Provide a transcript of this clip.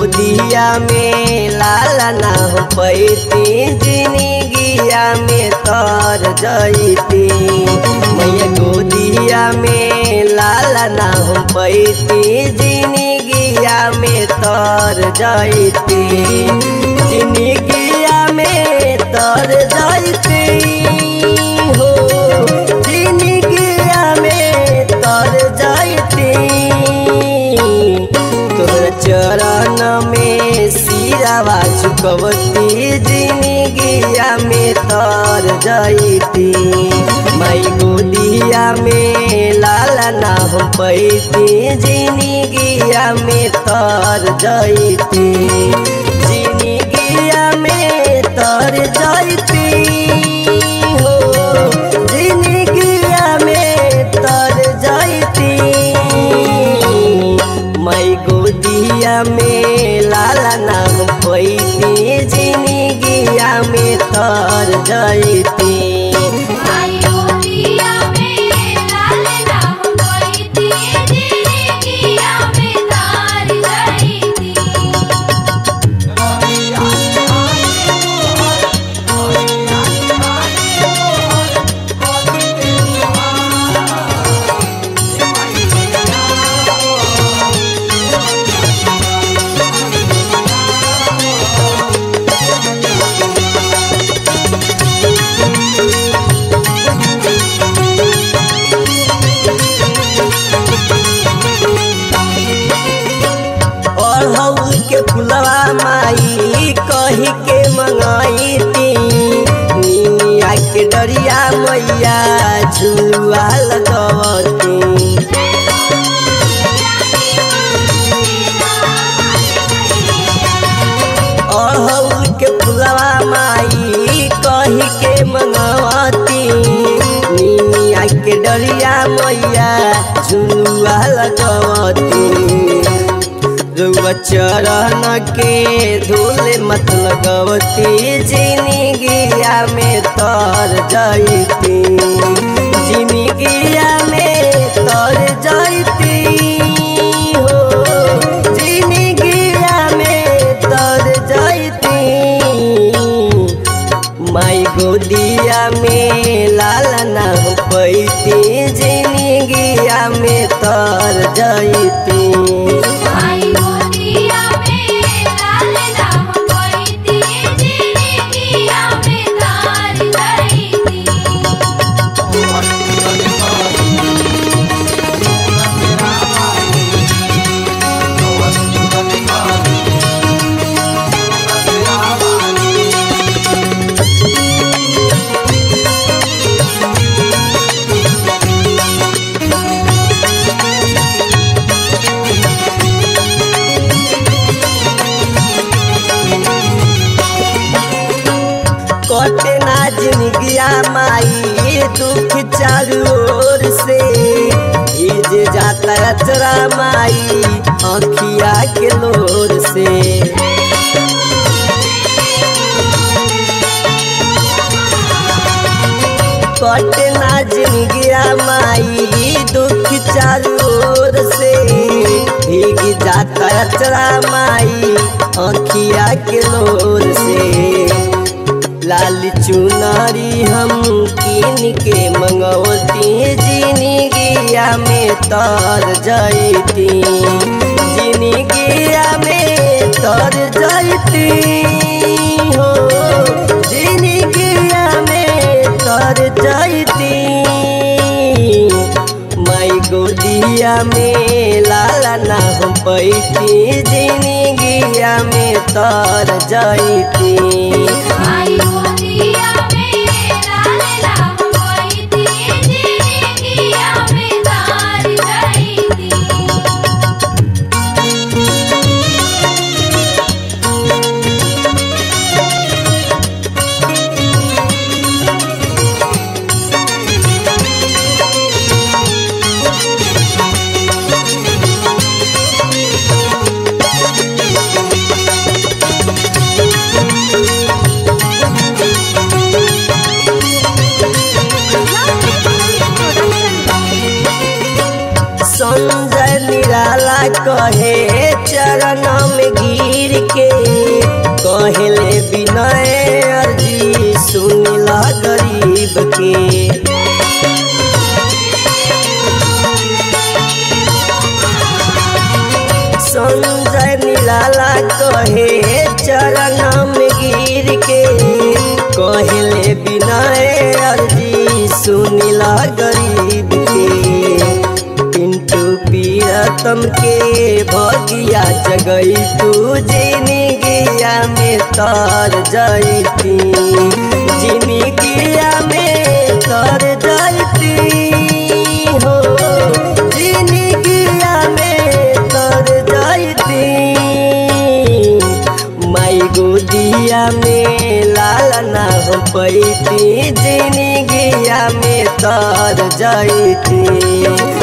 गोदिया में लाला ना हो पैती जिंदगिया में तर जैती। मैया गोदिया में लाला ना हो पैती जिंदगिया में तर जैती। जिंदगिया में तर जैती हो, जिंदगिया में तर जैती। तोहरा चरण में सिरावा झुकवती जिंदगिया में तर जैती। माई गोदिया में लाला ना हो पैती जिंदगिया में तर जैती। जिंदगिया में तर जैती हो, जिंदगिया में तर जैती। माई गोदिया में लाला ना हो पैती जिंदगिया में तर जैती। के फुलवा माई कही के मंगाईती। निमिया के डरिया मैया झुलुआ लगवती। अड़हुल के फुलवा माई कही के मंगावती। निमिया के डरिया मैया झुलुआ लगवती। रुआ चरण के धूल मत लगवती जिंदगिया में तर जैती। जिंदगिया में तर जैती हो, जिंदगिया में तर जैती। माई गोदिया में लाला ना हो पैती जिंदगिया में तर जैती। कटे ना जिंदगिया माई दुख चारू ओर से। जे जाता अचरा माई आँखिया के लोर से। कटे ना जिंदगिया माई दुख चारू ओर से। भीग जाता अचरा माई आँखिया के लोर से। लाल चुनारी हम कीन के मंगवती जिंदगिया में तर जैती। जिंदगिया में तर जैती हो, जिंदगिया में तर जैती। माई गोदिया में लाला ना हो पैती जिंदगिया में तर जैती। के कहले विनय अर्जी सुनिला गरीब के। संजय निराला कहे चरण में गिर के कहले विनय अर्जी सुनिला गरीब के। पिंटू प्रियतम के भगिया जगई तू जिंदगिया में तर जैती, जिंदगिया में तर जैती हो, जिंदगिया में तर जैती। माई गोदिया में लालना हो पैती, जिंदगिया में तर जैती।